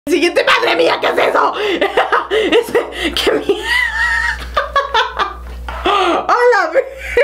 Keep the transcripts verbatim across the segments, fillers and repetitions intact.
Siguiente, madre mía, ¿qué es eso? Es, ¿qué mierda? ¡Hola!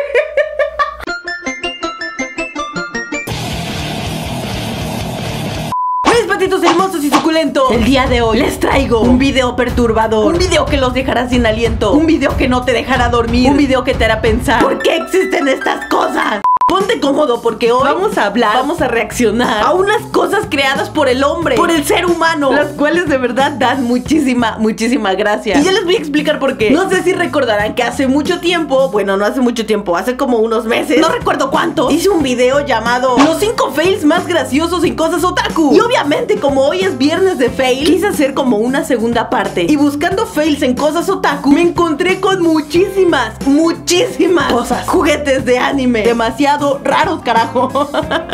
Mis patitos hermosos y suculentos, el día de hoy les traigo un video perturbador, un video que los dejará sin aliento, un video que no te dejará dormir, un video que te hará pensar ¿por qué existen estas cosas? Ponte cómodo porque hoy vamos a hablar, vamos a reaccionar a unas cosas creadas por el hombre, por el ser humano, las cuales de verdad dan muchísima, muchísima gracia. Y ya les voy a explicar por qué. No sé si recordarán que hace mucho tiempo, bueno, no hace mucho tiempo, hace como unos meses, no recuerdo cuánto, hice un video llamado Los cinco fails más graciosos en cosas otaku. Y obviamente como hoy es viernes de fail, quise hacer como una segunda parte. Y buscando fails en cosas otaku, me encontré con muchísimas, muchísimas cosas, juguetes de anime, demasiado raros, carajo.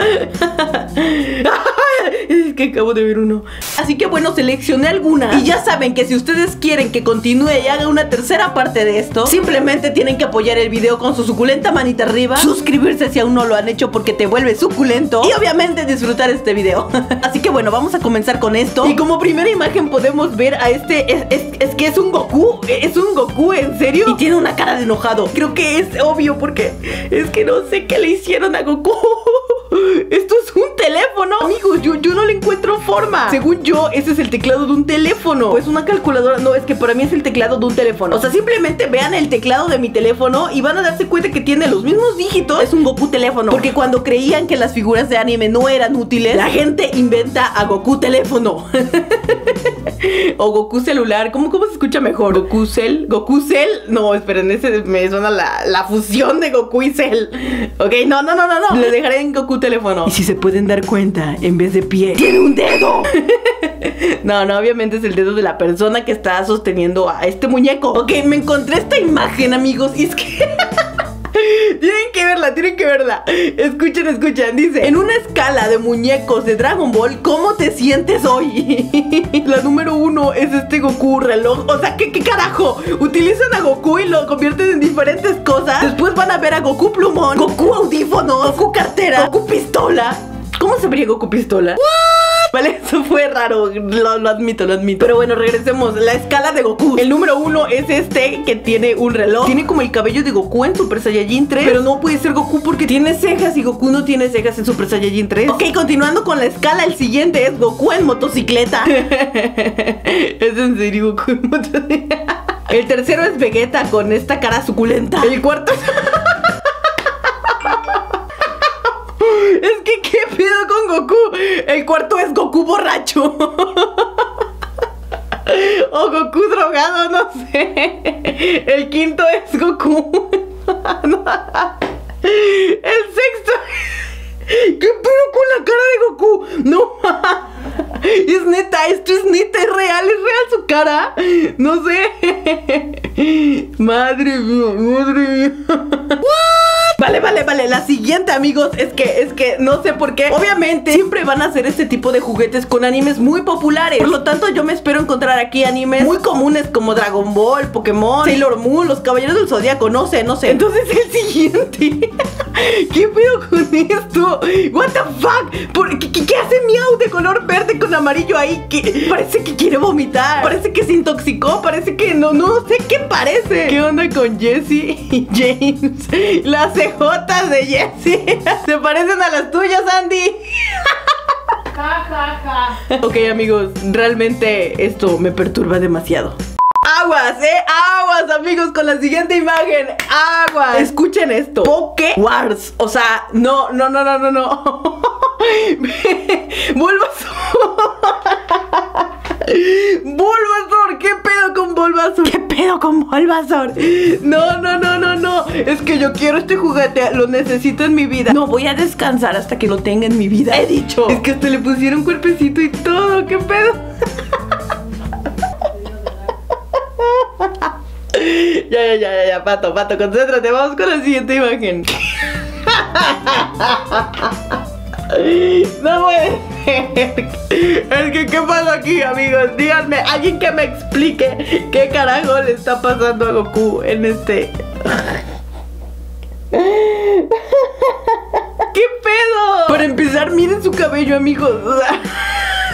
Es que acabo de ver uno. Así que bueno, seleccioné algunas. Y ya saben que si ustedes quieren que continúe y haga una tercera parte de esto, simplemente tienen que apoyar el video con su suculenta manita arriba, suscribirse si aún no lo han hecho porque te vuelve suculento, y obviamente disfrutar este video. Así que bueno, vamos a comenzar con esto. Y como primera imagen podemos ver a este es, es, es que es un Goku. Es un Goku, ¿en serio? Y tiene una cara de enojado. Creo que es obvio porque es que no sé qué le hicieron a Goku. Esto es un teléfono. Amigos, yo, yo no le encuentro forma. Según yo, ese es el teclado de un teléfono. O es una calculadora. No, es que para mí es el teclado de un teléfono. O sea, simplemente vean el teclado de mi teléfono y van a darse cuenta que tiene los mismos dígitos. Es un Goku teléfono. Porque cuando creían que las figuras de anime no eran útiles, la gente inventa a Goku teléfono. O Goku celular. ¿Cómo, cómo se escucha mejor? Goku Cell. Goku Cell. No, esperen, ese me suena la, la fusión de Goku y Cell. Ok, no, no, no, no, no. Le dejaré en Goku teléfono. Y si se pueden dar cuenta, en vez de pie, tiene un dedo. No, no, obviamente es el dedo de la persona que está sosteniendo a este muñeco. Ok, me encontré esta imagen, amigos. Y es que... tienen que verla, tienen que verla. Escuchen, escuchen, dice: en una escala de muñecos de Dragon Ball, ¿cómo te sientes hoy? La número uno es este Goku reloj. O sea, ¿qué, qué carajo? Utilizan a Goku y lo convierten en diferentes cosas. Después van a ver a Goku plumón, Goku audífonos, Goku cartera, Goku pistola. ¿Cómo se vería Goku pistola? ¿What? Vale, eso fue raro, lo, lo admito, lo admito. Pero bueno, regresemos. La escala de Goku. El número uno es este, que tiene un reloj. Tiene como el cabello de Goku en Super Saiyajin tres. Pero no puede ser Goku porque tiene cejas y Goku no tiene cejas en Super Saiyajin tres. Ok, continuando con la escala, el siguiente es Goku en motocicleta. ¿Es en serio Goku en motocicleta? El tercero es Vegeta con esta cara suculenta. El cuarto es... es que, ¿qué pedo con Goku? El cuarto es Goku borracho. O Goku drogado, no sé. El quinto es Goku. El sexto... ¿qué pedo con la cara de Goku? No. Es neta, esto es neta, es real, es real su cara. No sé. Madre mía, madre mía. Vale, vale, vale, la siguiente, amigos, es que, es que no sé por qué. Obviamente siempre van a hacer este tipo de juguetes con animes muy populares. Por lo tanto, yo me espero encontrar aquí animes muy comunes como Dragon Ball, Pokémon, Sailor Moon, Los Caballeros del Zodiaco, no sé, no sé. Entonces el siguiente... ¿qué pedo con esto? What the fuck? ¿Por, qué, qué, ¿Qué hace Miau de color verde con amarillo ahí? Que parece que quiere vomitar. Parece que se intoxicó. Parece que no, no sé qué parece. ¿Qué onda con Jessie y James? Las cejotas de Jessie se parecen a las tuyas, Andy. Ja, ja, ja. Ok, amigos, realmente esto me perturba demasiado. Aguas, eh, aguas, amigos, con la siguiente imagen. Aguas. Escuchen esto. Poké Wars. O sea, no, no, no, no, no, no. Bulbasaur. Bulbasaur, ¿qué pedo con Bulbasaur? ¿Qué pedo con Bulbasaur? No, no, no, no, no. Es que yo quiero este juguete, lo necesito en mi vida. No voy a descansar hasta que lo tenga en mi vida. He dicho. Es que hasta le pusieron cuerpecito y todo. ¿Qué pedo? Ya, ya, ya, ya, ya, Pato, Pato, concéntrate. Vamos con la siguiente imagen. No puede ser. Es que, ¿qué pasa aquí, amigos? Díganme, alguien que me explique qué carajo le está pasando a Goku en este... ¿Qué pedo? Para empezar, miren su cabello, amigos.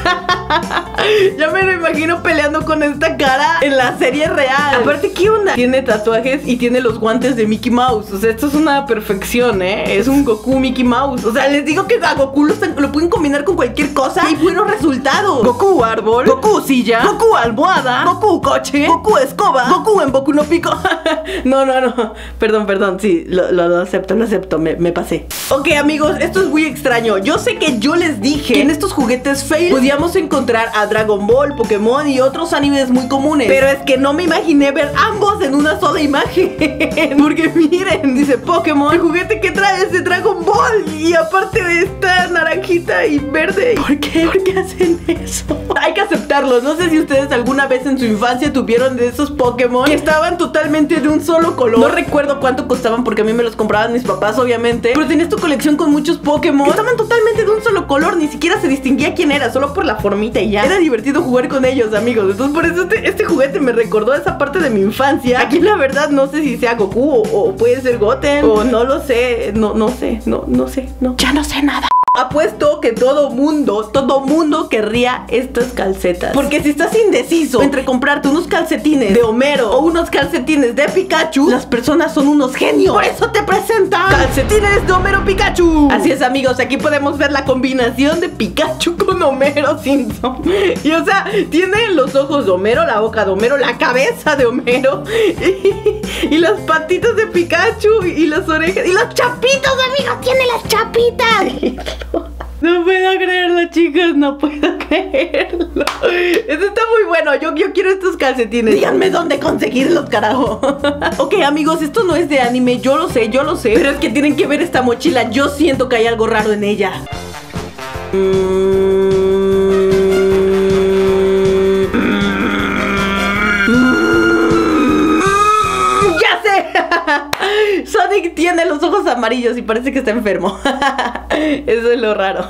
Ya me lo imagino peleando con esta cara en la serie real. Aparte, ¿qué onda? Tiene tatuajes y tiene los guantes de Mickey Mouse. O sea, esto es una perfección, ¿eh? Es un Goku Mickey Mouse. O sea, les digo que a Goku lo, lo pueden combinar con cualquier cosa y buenos resultados. Goku árbol, Goku silla, Goku almohada, Goku coche, Goku escoba, Goku en Boku no Pico. No, no, no. Perdón, perdón. Sí, lo, lo, lo acepto, lo acepto. Me, me pasé. Ok, amigos, esto es muy extraño. Yo sé que yo les dije que en estos juguetes fail podíamos encontrar a Dragon Ball, Pokémon y otros animes muy comunes. Pero es que no me imaginé ver ambos en una sola imagen. Porque miren, dice Pokémon, el juguete que trae es de Dragon Ball. Y aparte de esta naranjita y verde. ¿Por qué? ¿Por qué hacen eso? Hay que aceptarlo. No sé si ustedes alguna vez en su infancia tuvieron de esos Pokémon que estaban totalmente de un solo color. No recuerdo cuánto costaban porque a mí me los compraban mis papás, obviamente. Pero tenías tu colección con muchos Pokémon que estaban totalmente de un solo color. Ni siquiera se distinguía quién era, solo por la formita y ya. Era divertido jugar con ellos, amigos. Entonces por eso este, este juguete me recordó a esa parte de mi infancia. Aquí la verdad no sé si sea Goku o, o puede ser Goten o no lo sé. No, no sé, no, no sé, no. Ya no sé nada. Apuesto que todo mundo, todo mundo querría estas calcetas. Porque si estás indeciso entre comprarte unos calcetines de Homero o unos calcetines de Pikachu, las personas son unos genios. Por eso te presentan calcetines de Homero Pikachu. Así es, amigos, aquí podemos ver la combinación de Pikachu con Homero Simpson. Y o sea, tiene los ojos de Homero, la boca de Homero, la cabeza de Homero y, y las patitas de Pikachu y las orejas y los chapitos, amigos, tiene las chapitas. No puedo creerlo, chicos, no puedo creerlo. Esto está muy bueno, yo, yo quiero estos calcetines. Díganme dónde conseguirlos, carajo. Ok, amigos, esto no es de anime, yo lo sé, yo lo sé. Pero es que tienen que ver esta mochila, yo siento que hay algo raro en ella. mm. Sonic tiene los ojos amarillos y parece que está enfermo. Eso es lo raro.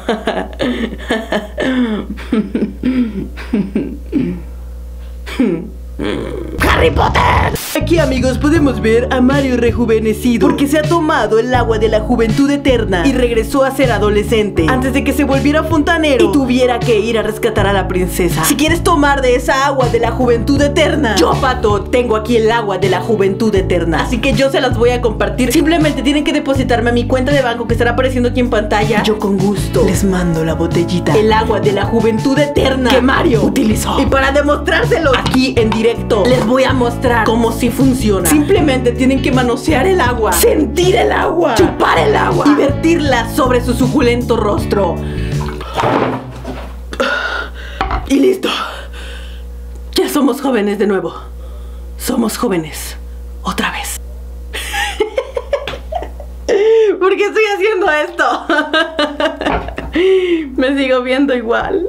¡Harry Potter! Aquí, amigos, podemos ver a Mario rejuvenecido porque se ha tomado el agua de la juventud eterna y regresó a ser adolescente antes de que se volviera fontanero y tuviera que ir a rescatar a la princesa. Si quieres tomar de esa agua de la juventud eterna, yo, Pato, tengo aquí el agua de la juventud eterna, así que yo se las voy a compartir. Simplemente tienen que depositarme a mi cuenta de banco que estará apareciendo aquí en pantalla. Yo con gusto les mando la botellita, el agua de la juventud eterna que Mario utilizó. Y para demostrárselo aquí en directo, les voy a mostrar cómo sí funciona. Simplemente tienen que manosear el agua, sentir el agua, chupar el agua y vertirla sobre su suculento rostro. Y listo. Ya somos jóvenes de nuevo. Somos jóvenes otra vez. ¿Por qué estoy haciendo esto? Me sigo viendo igual.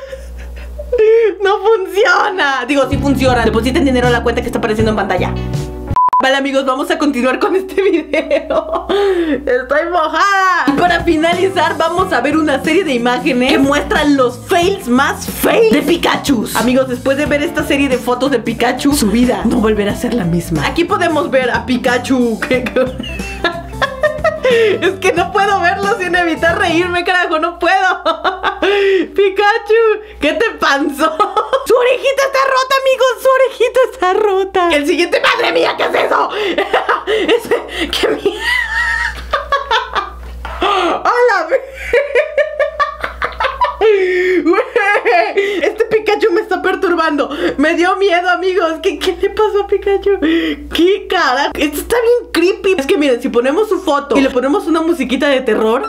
No funciona. Digo, sí funciona. Depositen dinero a la cuenta que está apareciendo en pantalla. Vale, amigos, vamos a continuar con este video. Estoy mojada. Y para finalizar vamos a ver una serie de imágenes que muestran los fails más fails de Pikachu. Amigos, después de ver esta serie de fotos de Pikachu, su vida no volverá a ser la misma. Aquí podemos ver a Pikachu que... Es que no puedo verlo sin evitar reírme, carajo, no puedo. Pikachu, ¿qué te pasó? Su orejita está rota, amigos, su orejita está rota. El siguiente, madre mía, ¿qué es eso? Ese, ¿qué mierda? ¡Hola! Este Pikachu me está perturbando. Me dio miedo, amigos. ¿Qué, qué le pasó a Pikachu? ¿Qué cara? Esto está bien creepy. Es que miren, si ponemos su foto y le ponemos una musiquita de terror,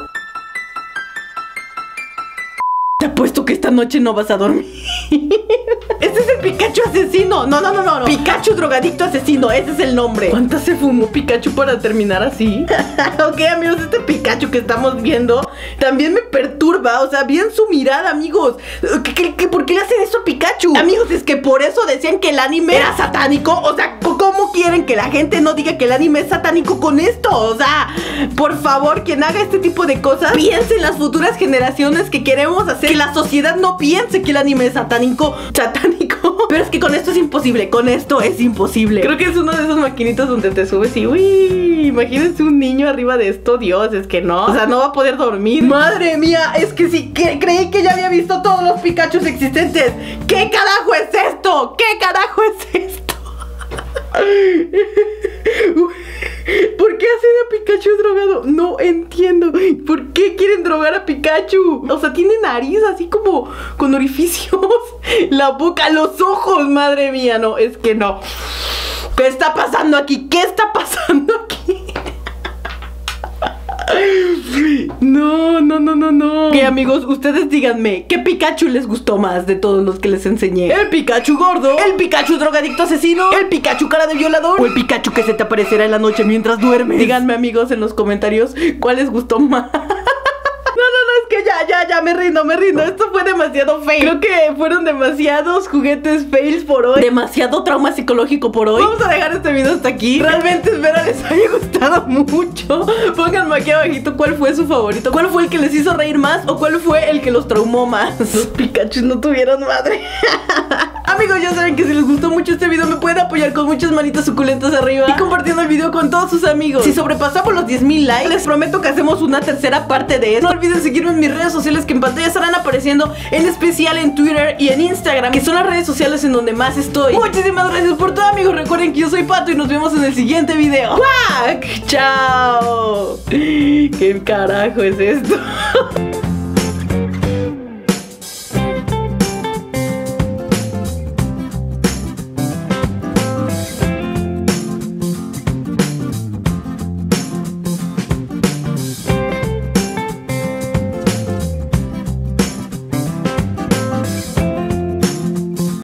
te apuesto que esta noche no vas a dormir. Este es el Pikachu asesino. No, no, no, no, no. Pikachu drogadicto asesino. Ese es el nombre. ¿Cuántas se fumó Pikachu para terminar así? Ok, amigos, este Pikachu que estamos viendo también me perturba. O sea, bien su mirada, amigos. ¿Qué, qué, qué, ¿Por qué le hacen eso a Pikachu? Amigos, es que por eso decían que el anime era satánico. O sea, ¿cómo quieren que la gente no diga que el anime es satánico con esto? O sea, por favor, quien haga este tipo de cosas, piense en las futuras generaciones que queremos hacer. Que la sociedad no piense que el anime es satánico. Satánico. Pero es que con esto es imposible, con esto es imposible. Creo que es uno de esos maquinitos donde te subes y uy, imagínense un niño arriba de esto. Dios, es que no, o sea, no va a poder dormir. Madre mía, es que sí, que creí que ya había visto todos los Pikachus existentes. ¿Qué carajo es esto? ¿Qué carajo es esto? ¿Por qué hacen a Pikachu drogado? No entiendo. ¿Por qué quieren drogar a Pikachu? O sea, tiene nariz así como con orificios. La boca, los ojos, madre mía. No, es que no. ¿Qué está pasando aquí? ¿Qué está pasando aquí? No, no, no, no, no. Ok, amigos, ustedes díganme, ¿qué Pikachu les gustó más de todos los que les enseñé? ¿El Pikachu gordo? ¿El Pikachu drogadicto asesino? ¿El Pikachu cara de violador? ¿O el Pikachu que se te aparecerá en la noche mientras duermes? Díganme, amigos, en los comentarios cuál les gustó más. No, no, no, es que ya, ya, ya, me rindo, me rindo. Esto fue demasiado fail. Creo que fueron demasiados juguetes fails por hoy. Demasiado trauma psicológico por hoy. Vamos a dejar este video hasta aquí. Realmente espero les haya gustado mucho. Pónganme aquí abajito cuál fue su favorito. ¿Cuál fue el que les hizo reír más? ¿O cuál fue el que los traumó más? Los Pikachus no tuvieron madre. Amigos, ya saben que si les gustó mucho este video me pueden apoyar con muchas manitas suculentas arriba y compartiendo el video con todos sus amigos. Si sobrepasamos los diez mil likes, les prometo que hacemos una tercera parte de esto. No olviden seguirme en mis redes sociales que en pantalla estarán apareciendo, en especial en Twitter y en Instagram, que son las redes sociales en donde más estoy. Muchísimas gracias por todo, amigos. Recuerden que yo soy Pato y nos vemos en el siguiente video. ¡Quack! ¡Chao! ¿Qué carajo es esto?